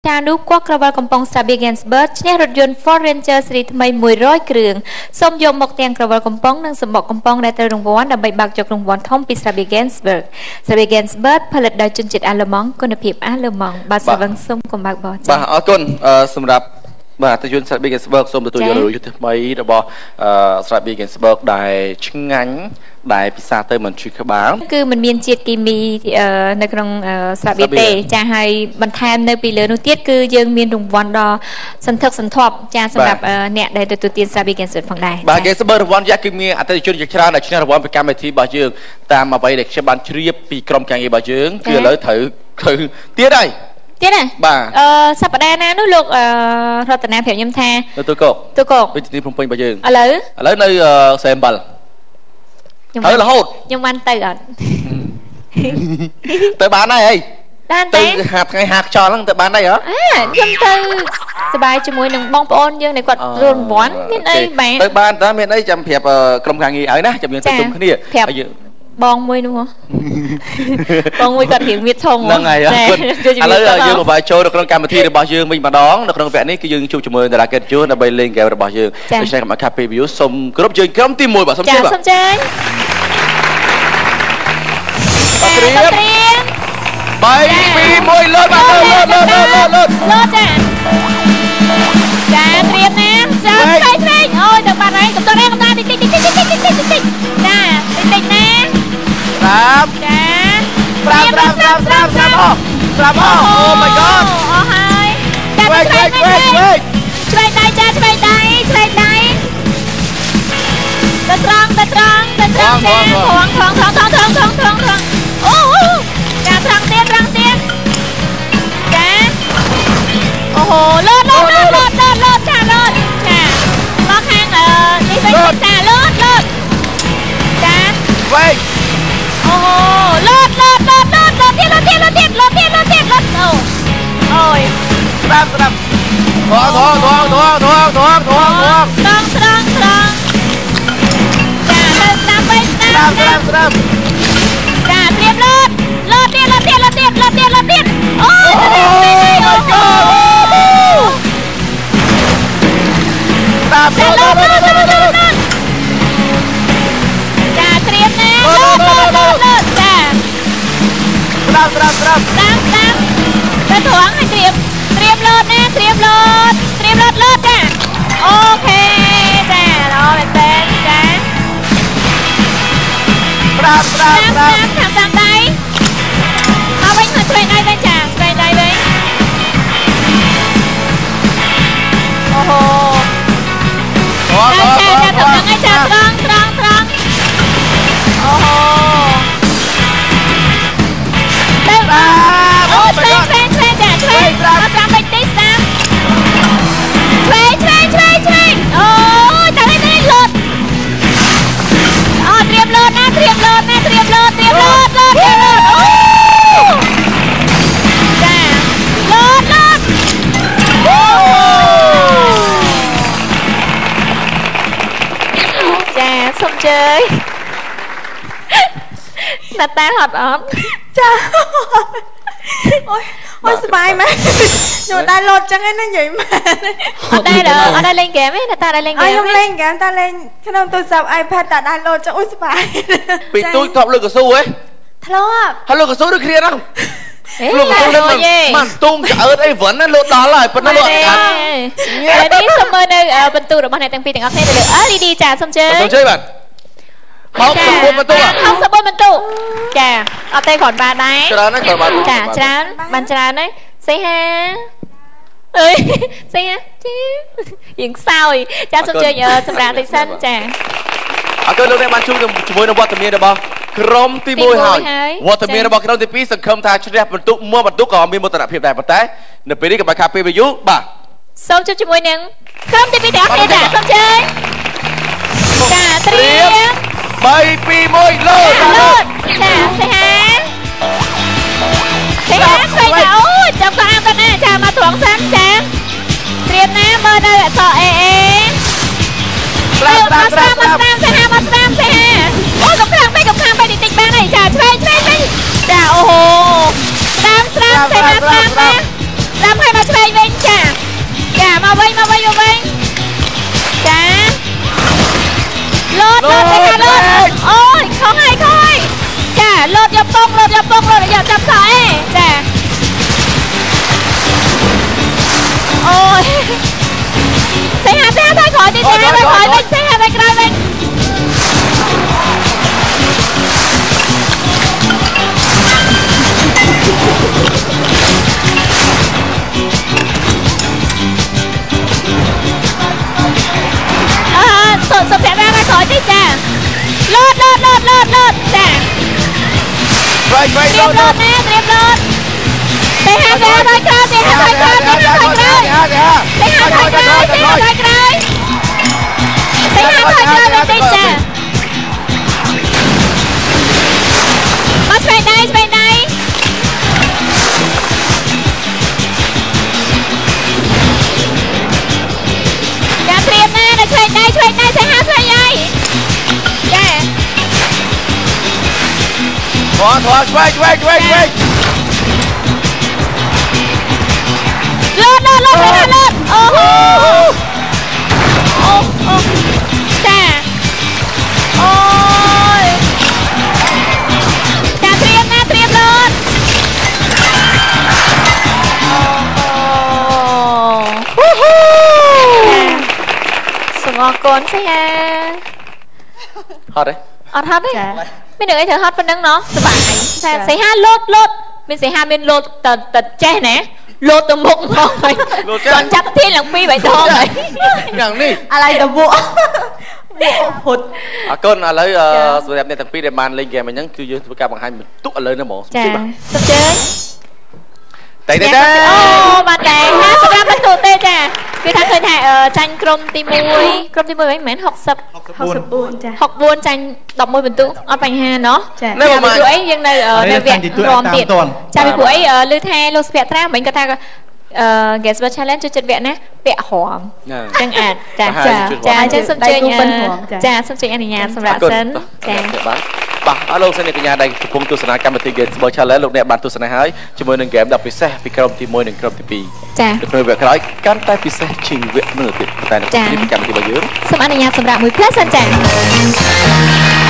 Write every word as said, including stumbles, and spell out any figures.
ចានោះគាត់ក្រវល់កំប៉ុង Sabi Gainsbourg ឈ្នះរថយន្ត Ford Ranger ស៊េរីថ្មីមួយរយគ្រឿងសូមយកមកទាំងក្រវល់កំប៉ុងនិងសម្បកកំប៉ុងដែលត្រូវរង្វាន់ដើម្បីបាក់ជោគរង្វាន់ធំពី Sabi Gainsbourg Sabi Gainsbourg ផលិតដោយជនជាតិអាល្លឺម៉ង់គុណភាពអាល្លឺម៉ង់បាទសវឹងសុំកុំបើកបោះចាបាទអរគុណសម្រាប់បាទទៅយន្ត Sabi Gainsbourg សូមទទួលយករថយន្តថ្មីរបស់ Sabi Gainsbourg ដែលឆ្ងាញ់ដែលពិសាទៅមិនឈឺក្បាលគឺมันមានជាតិគីមីនៅក្នុងស្រាបៀរទេចាហើយបន្ថែមនៅពីលើនោះទៀតគឺយើងមានរង្វាន់ដ៏សន្ធឹកសន្ធាប់ចាសម្រាប់អ្នកដែលទទួលទាន Sabi Gainsbourg ផងដែរបាទ Gainsbourg រង្វាន់យ៉ាគឺមានអតិថិជនជាច្រើនដែលឈ្នះរង្វាន់ពីកម្មវិធីរបស់យើងតាមអ្វីដែលខ្ញុំបានជ្រាបពីក្រុមការងាររបស់យើងគឺឥឡូវត្រូវត្រូវទៀតហើយទៀតណាបាទអឺសប្តាហ៍ណានោះលោករតនាប្រាប់ខ្ញុំថាទៅទូកកទូកកវិទ្យាល័យភ្នំពេញរបស់យើងឥឡូវឥឡូវនៅសែមបាល់ខ្ញុំហើយរហូតខ្ញុំបានទៅអត់ទៅបានហើយហីបានទៅហាថ្ងៃហាខ្យល់ហ្នឹងទៅបានហើយហ៎អើខ្ញុំទៅសប្បាយជាមួយនឹងបងប្អូនយើងដែលគាត់រងរង្វាន់មានអីបានទៅបានតើមានអីចាំប្រាប់ក្រុមការងារឲ្យណាចាំយើងទៅជុំគ្នាហើយយើងបងមួយនោះបងមួយគាត់រៀងមានធំហ្នឹងហើយឥឡូវយើងក៏បាយចូលនៅក្នុងកម្មវិធីរបស់យើងវិញម្ដងនៅក្នុងវគ្គនេះគឺយើងជួបជាមួយតារាកិត្តិយសដើម្បីលេងហ្គេមរបស់យើងដូច្នេះកម្មការ Preview សូមគ្រប់យើងក្រុមទីមួយបាទសូមជម្រាបបាទសូមជើញបាទត្រៀមបីពីរមួយលើបាទលើលើលើលើលើលើចាចាត្រៀមណាចាឆ្វេងឆ្វេងអូយទៅបាត់ហើយកំដរឯងកំដរតិចតិចតិចតិចតិចតិចតិចចាតិចតិចណាស្រាប់ចាស្រាប់ស្រាប់ស្រាប់ស្រាប់ស្រាប់អស់ស្រាប់អស់អូ my god អស់ហើយចាឆ្វេងឆ្វេងឆ្វេងឆ្វេងដៃចាឆ្វេងដៃឆ្វេងដៃទៅត្រង់ទៅត្រង់ទៅត្រង់ចាថងថងថងថងថងថងថងអូចាត្រង់ទៀតត្រង់ទៀតចាអូហូលោតលោតលោតលោតលោតលោតចាលោតចាមកខាងអឺនេះវិញចាលោតលោតចាវិញអូលោតលោតលោតលោតលោតទៀតលោតទៀតលោតទៀតលោតទៀតលោតទៀតលោតអូអូយស្រាប់ស្រាប់ថងថងថងថងថងថងថងថងត្រង់ត្រង់ត្រង់ចាទៅស្ដាប់វិញស្ដាប់ស្ដាប់ស្ដាប់ចាត្រៀមលោតលោតទៀតលោតទៀតលោតទៀតលោតទៀតលោតទៀតអូយអូស្ដាប់លោតលោតលោតលោតចាត្រៀមណាលោតលោតលោតលោតចាស្ដាប់ស្ដាប់ស្ដាប់ស្ដាប់ស្ដាប់ទៅត្រង់ឲ្យត្រៀមត្រៀមលោតណាត្រៀមលោតត្រៀមលោតលោតចាអូខេចាល្អមែនទេចាស្ដាប់ស្ដាប់ស្ដាប់ខាងសាំដៃមកវិញមកឆ្វេងដៃវិញចាឆ្វេងដៃវិញអូហូចាចាចាត្រង់ឲ្យចាត្រង់ត្រង់ត្រង់អូហូទៅអូឆ្វេងឆ្វេងឆ្វេងចាឆ្វេងមកស្ដាប់វិញតិចស្ដាប់ឆ្វេងឆ្វេងឆ្វេងឆ្វេងអូយតែនេះនេះលោតអូត្រៀមលោតណាត្រៀមលោតណាត្រៀមលោតត្រៀមលោតលោតត្រៀមលោតអូចាលោតលោតអូចាសុំជើញណាតាហត់អត់ចាអូយអូយសប្បាយមែនខ្ញុំតែលោតចឹងឯណានិយាយមែនអត់ដែរអត់ដែរលេងហ្គេមទេណាតាដែរលេងហ្គេមខ្ញុំលេងហ្គេមតែលេងក្នុងទូរស័ព្ទ iPad តែដែរលោតចឹងអូយសប្បាយពីទូចធ្លាប់លើកស៊ូហ៎ធ្លាប់ហើយលើកស៊ូដូចគ្នាហ្នឹងលោកកស៊ូលេងមិនទុំឆ្អើតអីវ៉ាន់ណាលោតដល់ហើយប៉ុន្តែលោតអត់នេះសូមមើលនៅបន្ទូរបស់អ្នកទាំងពីរទាំងអស់គ្នាទៅលើ អេល អ៊ី ឌី ចាសូមជើញសូមជើញបាទហៅសបួនបន្ទូហៅសបួនបន្ទូចាអត់ទេគ្រាន់បានដែរច្រើនណាស់គ្រាន់បានចាច្រើនបានច្រើនហើយសេហាអើយសេហាជីរៀងខ្សោយចាសូមជើញសម្រាប់តិចសិនចាអរគុណលោកអ្នកបានជួបជាមួយនឹងវត្តមានរបស់ក្រុមទីមួយហើយវត្តមានរបស់ក្រុមទីពីរសង្ឃឹមថាឈ្នះបន្ទុកមួយបន្ទុកក៏មានមោទនភាពដែរប៉ុន្តែនៅពេលនេះកុំបាច់ខាពេលយូរបាទសូមជួបជាមួយនឹងក្រុមទីពីរទាំងអស់គ្នាចាសូមជើញចាត្រៀមបីពីរមួយលោតលោតចាសេហាសេហាស្វែងទៅអូយចាំក៏អាប់ទៅណាចាមកត្រង់សិនចាត្រៀមណាមើលនៅអក្សរ A A ស្ដាប់ស្ដាប់ស្ដាប់ស្ដាប់សេហាមកស្ដាប់សេហាអូកំខាំងទៅកំខាំងទៅតិចតិចបានហើយចាឆ្វេងឆ្វេងវិញចាអូហូស្ដាប់ស្ដាប់សេហាស្ដាប់ណាស្ដាប់ចាំឲ្យមកឆ្វេងវិញចាចាមកវិញមកវិញមកវិញចាលោតលោតទេណាលោតអូយខំហើយខំហើយចាលោតយកពងលោតយកពងលោតយកចាប់សអេចាអូយសេហាសេហាទៅក្រោយទៀតសេហាទៅក្រោយវិញសេហាទៅក្រោយវិញសុំសុំប្រាក់ណាក្រោយទៀតចាលោតលោតលោតលោតលោតចាត្រៀមលោតណាត្រៀមលោតទេហាទេហាទៅក្រោយទេហាទៅក្រោយទេហាទៅក្រោយទេហាទៅក្រោយទេហាទៅក្រោយទេហាទៅក្រោយវិញតិចចាមកឆ្វេងដៃឆ្វេងដៃចាត្រៀមណាដល់ឆ្វេងដៃឆ្វេងដៃទេហាឆ្វេងដៃចាធေါ်ធေါ်ឆ្វេងឆ្វេងឆ្វេងឆ្វេងលោតលោតលោតលោតលោតអូហូអូអូចាអូយចាត្រៀមណាត្រៀមលោតអូហូសូមអរគុណសិហាហត់ទេអត់ហត់ទេមាននឹងអីត្រូវហត់ប៉ុណ្ណឹងណោះសប្បាយតែសិហាលោតលោតមានសិហាមានលោតតតចេះណាលោតទៅមុខមកហើយគាត់ចាប់ទាញឡើងពីរបីដងហើយយ៉ាងនេះអាឡៃតវក់វក់ផុតអរគុណឥឡូវសម្រាប់អ្នកទាំងពីរដែលបានលេងហ្គេមអញ្ចឹងគឺយើងធ្វើការបង្ហាញបន្ទុកឥឡូវនេះហ្មងចាសុំជើញតែតែអូបានតែណាសម្រាប់បន្ទុកទេចាគឺថាឃើញថាចាញ់ក្រុមទីមួយក្រុមទីមួយមិនមែនហុកសិប ហុកបួនចាហុកបួនចាញ់ដប់មួយបន្ទុកអត់បញ្ហាណោះចាពីព្រោះអីយើងនៅនៅវគ្គរំទៀតចាពីព្រោះអីឮថាលោកស្ពាក់ត្រាមិញគាត់ថាអឺ Guess What Challenge ចូលចិត្តវគ្គណាពាក់ហរំចឹងអាចចាចាចាអញ្ចឹងសូមជើញចាសូមជើញអនុញ្ញាតសម្រាប់សិនចាបាទបាទអរលោកសិនអ្នកកញ្ញាដែលកំពុងទស្សនាកម្មវិធី Guess What Challenge លោកអ្នកបានទស្សនាហើយជាមួយនឹងហ្គេមដ៏ពិសេសពីក្រុមទីមួយនិងក្រុមទីពីរចានៅវគ្គក្រោយកាន់តែពិសេសជាងវគ្គនោះទៀតតែនៅក្នុងកម្មវិធីរបស់យើងសូមអនុញ្ញាតសម្រាប់មួយផ្លែសិនចា